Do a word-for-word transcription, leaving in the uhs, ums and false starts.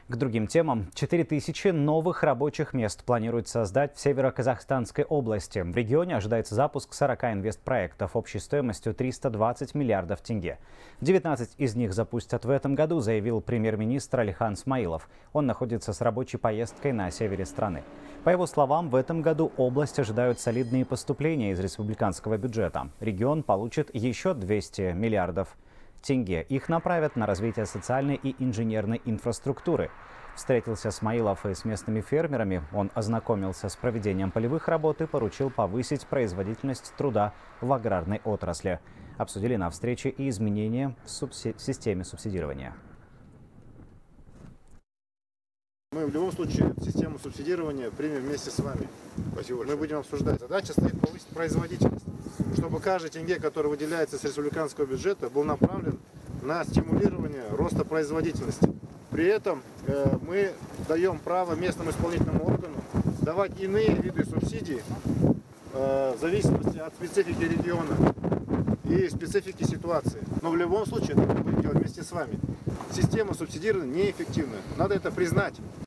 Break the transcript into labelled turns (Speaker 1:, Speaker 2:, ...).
Speaker 1: К другим темам. четыре тысячи новых рабочих мест планируют создать в Северо-Казахстанской области. В регионе ожидается запуск сорока инвестпроектов общей стоимостью триста двадцать миллиардов тенге. девятнадцать из них запустят в этом году, заявил премьер-министр Алихан Смаилов. Он находится с рабочей поездкой на севере страны. По его словам, в этом году область ожидают солидные поступления из республиканского бюджета. Регион получит еще двести миллиардов тенге. Их направят на развитие социальной и инженерной инфраструктуры. Встретился Смаилов и с местными фермерами. Он ознакомился с проведением полевых работ и поручил повысить производительность труда в аграрной отрасли. Обсудили на встрече и изменения в субси- системе субсидирования.
Speaker 2: Мы в любом случае систему субсидирования примем вместе с вами. Спасибо. Мы будем обсуждать. Задача стоит повысить производительность, чтобы каждый тенге, который выделяется с республиканского бюджета, был направлен на стимулирование роста производительности. При этом э, мы даем право местному исполнительному органу давать иные виды субсидий э, в зависимости от специфики региона и специфики ситуации. Но в любом случае это мы будем делать вместе с вами. Система субсидирования неэффективна. Надо это признать.